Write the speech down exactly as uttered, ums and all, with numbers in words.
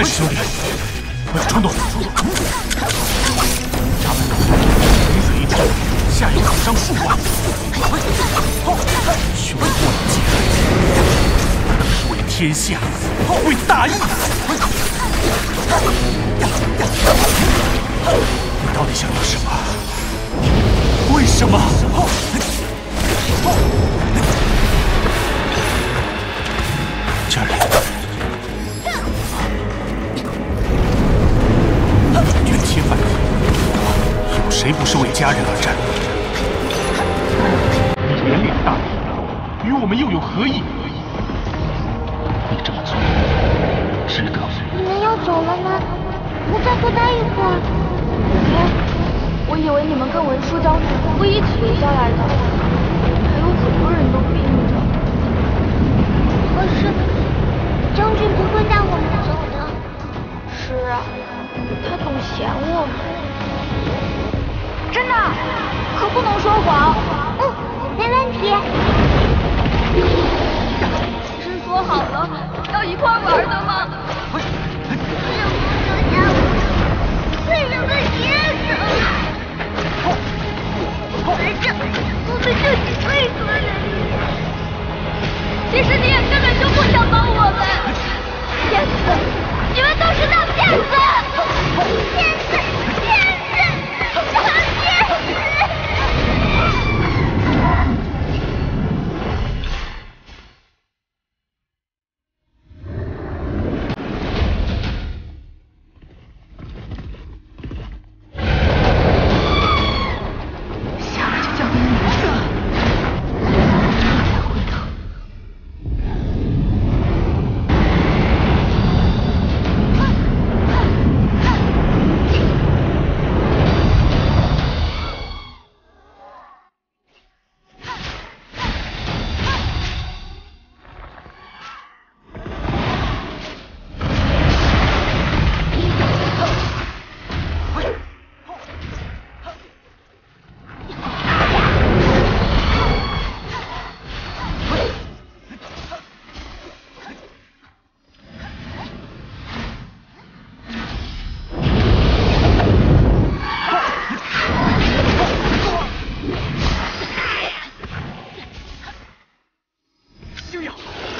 开始修理，不要冲动。咱们雨水一冲，下有可伤数万。雄过剑，那是为天下，为大义。你到底想要什么？为什么？ 家人，冤天犯地，有谁不是为家人而战？你连累了大义，与我们又有何异？你这么做，值得吗？ 你们要走了吗？我再多待一会儿。 我以为你们跟文书将军会一起留下来的，还有很多人都病着。 可是。 将军不会带我们走的。 是啊，他总嫌我们。真的，可不能说谎。 嗯，没问题。 不是说好了要一块玩的吗？ 这不留下我，为什么也走？反正我们就只会一个人。 其实你也根本就不想帮我们，骗子！你们都是大骗子！ 骗子！骗子！大骗子！ 下来就交给你了。 星耀，